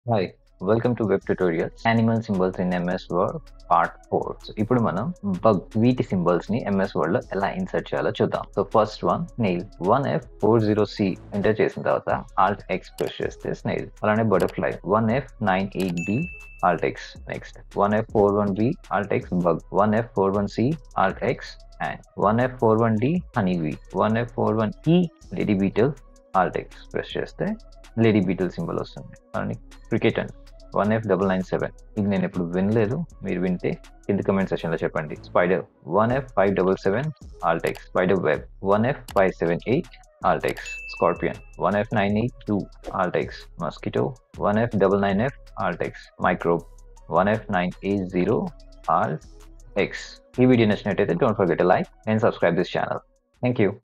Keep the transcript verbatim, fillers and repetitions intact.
Hi, welcome to Web Tutorials Animal Symbols in M S Word Part four. So, ఇప్పుడు మనం bug వీటి symbols ని M S Word లో ఎలా insert చేయాలో చూద్దాం. So first one snail one F four zero C enter చేసిన తర్వాత ఆల్ట్ ఎక్స్ ప్రెస్ చేస్తే స్నేల్. అలానే butterfly one F nine eight B alt X. Next one F four one B alt X bug. One F four one C alt X and one F four one D honey bee. One F four one E lady beetle alt X press చేస్తే lady beetle symbol వస్తుంది. అలానే cricket and one F double nine seven ఇది నేను ఎప్పుడు వినలేదు, మీరు వింటే కింద కమెంట్ సెక్షన్ లో చెప్పండి. Spider one F five double seven alt X. Spider web one F five seven eight alt X. Scorpion one F nine eight two alt X. Mosquito one F double nine F alt X. Microbe one F nine eight zero alt X. ఈ video నచ్చినట్టయితే don't forget like and subscribe this channel. Thank you.